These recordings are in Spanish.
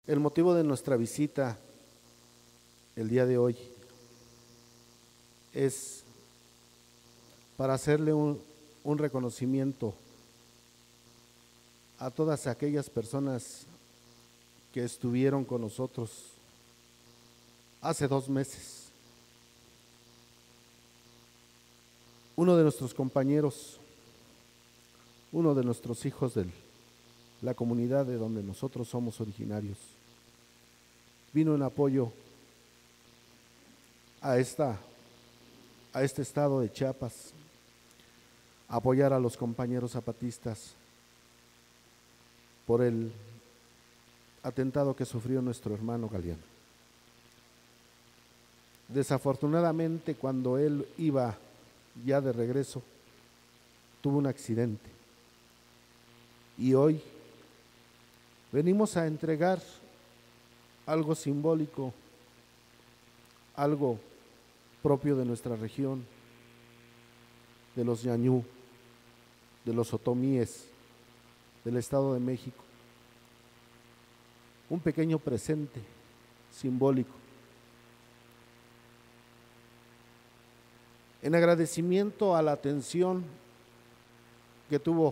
El motivo de nuestra visita el día de hoy es para hacerle un reconocimiento a todas aquellas personas que estuvieron con nosotros hace 2 meses. Uno de nuestros compañeros, uno de nuestros hijos de la comunidad de donde nosotros somos originarios, vino en apoyo a este estado de Chiapas, a apoyar a los compañeros zapatistas por el atentado que sufrió nuestro hermano Galeano. Desafortunadamente, cuando él iba ya de regreso, tuvo un accidente. Y hoy venimos a entregar algo simbólico, algo propio de nuestra región, de los ñañú, de los otomíes, del Estado de México. Un pequeño presente simbólico. En agradecimiento a la atención que tuvo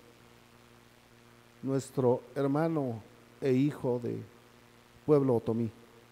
nuestro hermano e hijo de pueblo otomí.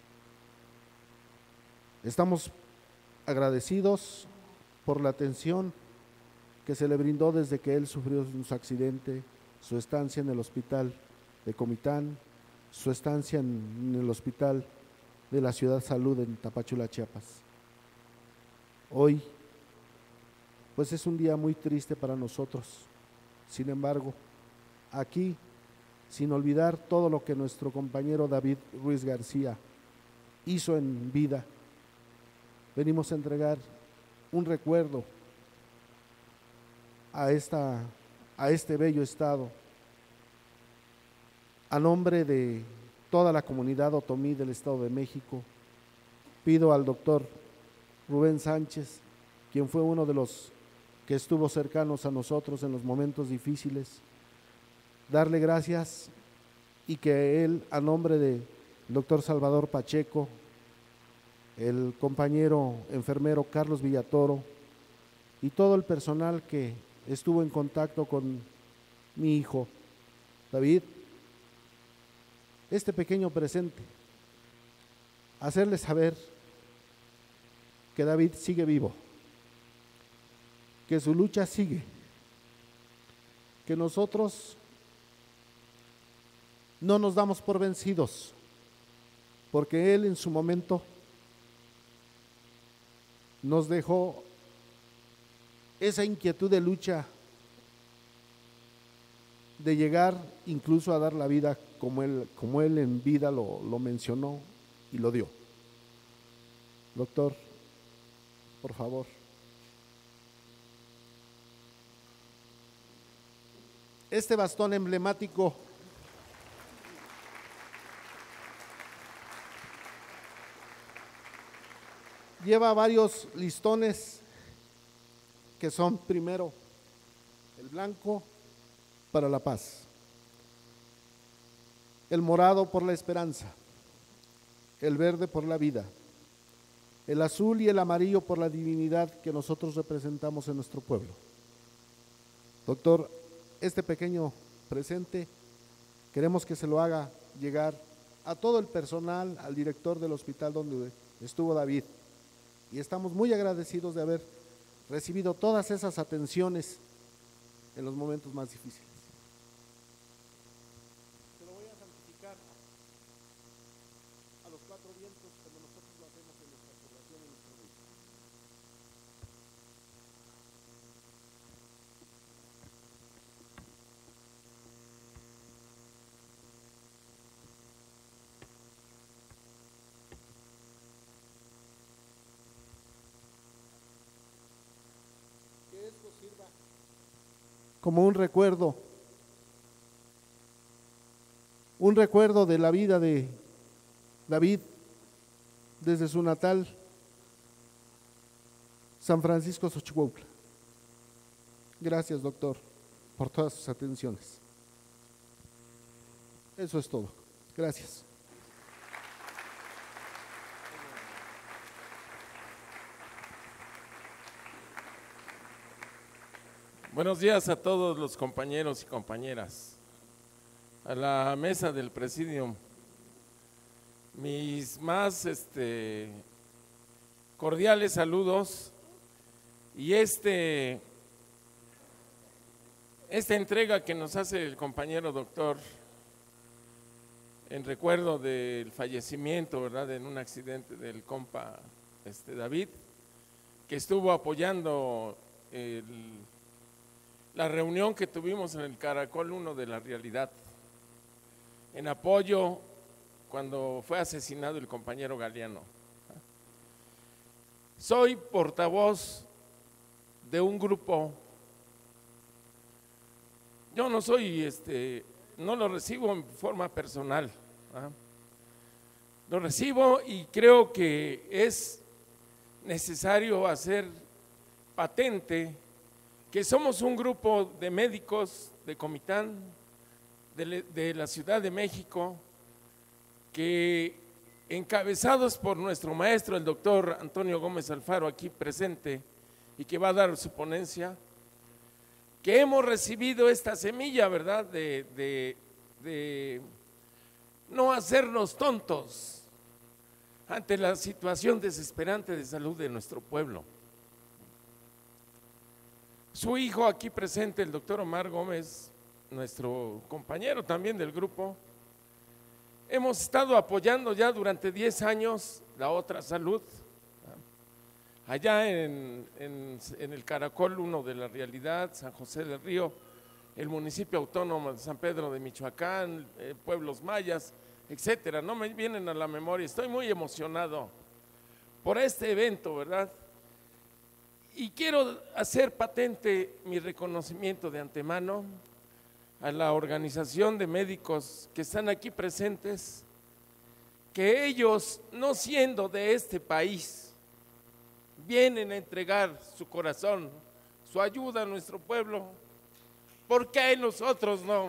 Estamos agradecidos por la atención que se le brindó desde que él sufrió su accidente, su estancia en el hospital de Comitán, su estancia en el hospital de la Ciudad Salud en Tapachula, Chiapas. Hoy, pues es un día muy triste para nosotros. Sin embargo, aquí, sin olvidar todo lo que nuestro compañero David Ruiz García hizo en vida, venimos a entregar un recuerdo a este bello estado, a nombre de toda la comunidad otomí del Estado de México. Pido al doctor Rubén Sánchez, quien fue uno de los que estuvo cercanos a nosotros en los momentos difíciles, darle gracias y que él, a nombre del doctor Salvador Pacheco, el compañero enfermero Carlos Villatoro y todo el personal que estuvo en contacto con mi hijo David, este pequeño presente, hacerles saber que David sigue vivo, que su lucha sigue, que nosotros no nos damos por vencidos, porque él en su momento nos dejó esa inquietud de lucha, de llegar incluso a dar la vida como él en vida lo mencionó y lo dio. Doctor, por favor. Este bastón emblemático lleva varios listones que son, primero, el blanco para la paz, el morado por la esperanza, el verde por la vida, el azul y el amarillo por la divinidad que nosotros representamos en nuestro pueblo. Doctor, este pequeño presente queremos que se lo haga llegar a todo el personal, al director del hospital donde estuvo David, y estamos muy agradecidos de haber recibido todas esas atenciones en los momentos más difíciles. Se lo voy a santificar a los 4 vientos como nosotros lo hacemos en nuestra población y en nuestro país. Que esto sirva como un recuerdo de la vida de David desde su natal San Francisco Xochicuautla. Gracias, doctor, por todas sus atenciones. Eso es todo. Gracias. Buenos días a todos los compañeros y compañeras, a la mesa del Presidium. Mis más cordiales saludos y esta entrega que nos hace el compañero doctor en recuerdo del fallecimiento, ¿verdad?, en un accidente del compa David, que estuvo apoyando la reunión que tuvimos en el Caracol 1 de la Realidad, en apoyo cuando fue asesinado el compañero Galeano. Soy portavoz de un grupo. Yo no soy, no lo recibo en forma personal, lo recibo y creo que es necesario hacer patente que somos un grupo de médicos de Comitán, de la Ciudad de México, que encabezados por nuestro maestro, el doctor Antonio Gómez Alfaro, aquí presente, y que va a dar su ponencia, que hemos recibido esta semilla, ¿verdad?, de no hacernos tontos ante la situación desesperante de salud de nuestro pueblo. Su hijo aquí presente, el doctor Omar Gómez, nuestro compañero también del grupo, hemos estado apoyando ya durante 10 años la otra salud, allá en el Caracol 1 de la Realidad, San José del Río, el municipio autónomo de San Pedro de Michoacán, pueblos mayas, etcétera. No me vienen a la memoria, estoy muy emocionado por este evento, ¿verdad? Y quiero hacer patente mi reconocimiento de antemano a la organización de médicos que están aquí presentes, que ellos, no siendo de este país, vienen a entregar su corazón, su ayuda a nuestro pueblo. ¿Por qué nosotros no?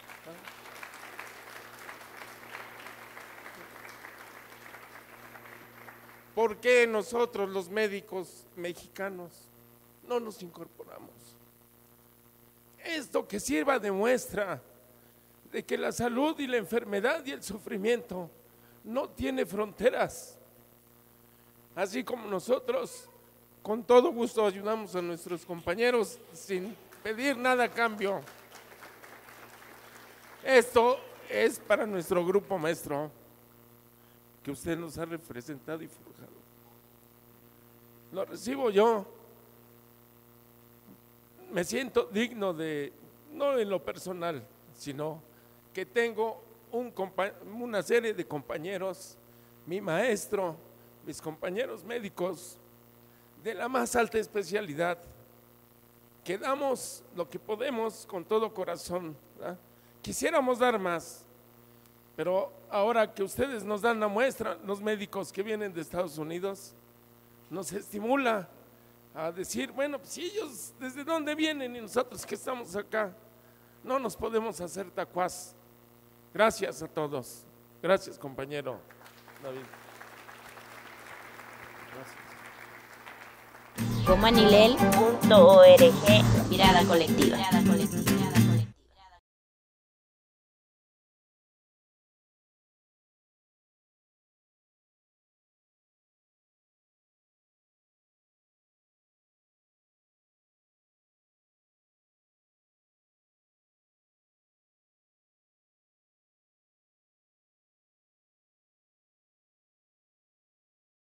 ¿Por qué nosotros los médicos mexicanos no nos incorporamos? Esto que sirva de muestra de que la salud y la enfermedad y el sufrimiento no tiene fronteras. Así como nosotros con todo gusto ayudamos a nuestros compañeros sin pedir nada a cambio. Esto es para nuestro grupo maestro, que usted nos ha representado y forjado. Lo recibo yo. Me siento digno de, no en lo personal, sino que tengo una serie de compañeros, mi maestro, mis compañeros médicos de la más alta especialidad, que damos lo que podemos con todo corazón, ¿verdad? Quisiéramos dar más, pero ahora que ustedes nos dan la muestra, los médicos que vienen de Estados Unidos, nos estimula a decir, bueno, pues si ellos desde dónde vienen y nosotros que estamos acá, no nos podemos hacer tacuás. Gracias a todos. Gracias, compañero David. Comanilel.org, mirada colectiva.